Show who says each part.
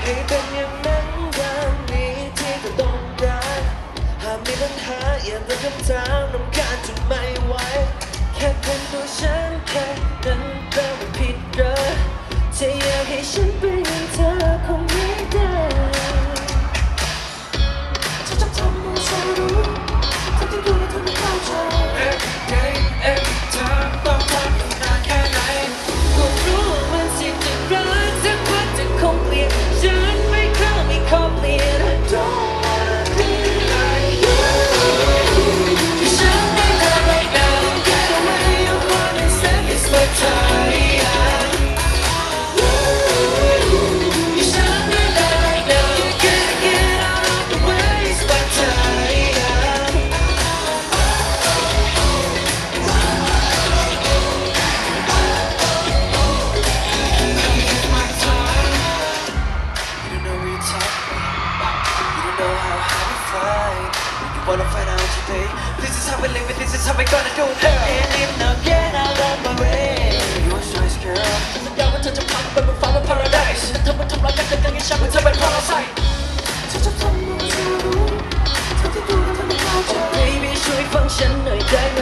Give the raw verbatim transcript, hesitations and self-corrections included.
Speaker 1: ให้เป็นอย่างนั้นอย่างนี้ที่เธอต้องการหากมีปัญหาอย่าตั้งคำถามรำคาญจนไม่ไหวแค่เป็นตัวฉันแค่นั้นก็ไม่ผิดเลยถ้าอยากให้ฉันเป็นอย่างเธอคงไม่ได้ฉันจะทำให้เธอรู้เธอจะดูและเธอไม่เข้าใจ Every day every time ต้องทำอยู่นานแค่ไหนก็รู้ว่ามันเสี่ยงจะรักสักวันจะคงเปลี่ยนฉันไม่เข้าไม่ขอเปลี่ยน I don't wanna be like you ที่ฉันไม่ได้ right now Get away you wanna say it's my time Wanna find out today? This is how we live it, this is how we gonna do it. And if not, get out of my way. You're so nice, girl. สัญญาว่าเธอจะพาไปบนฟ้าบน paradise แต่เธอมาทำร้ายกันแต่ยังให้ฉันเป็นเธอเป็น parasite ฉันจะทำให้เธอรู้เธอจะดูและเธอไม่เข้าใจ Baby ช่วยฟังฉันหน่อยได้ไหม